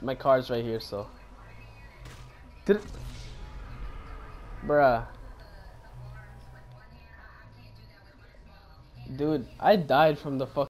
my car's right here, so. Did it... Bruh. Dude, I died from the fuck.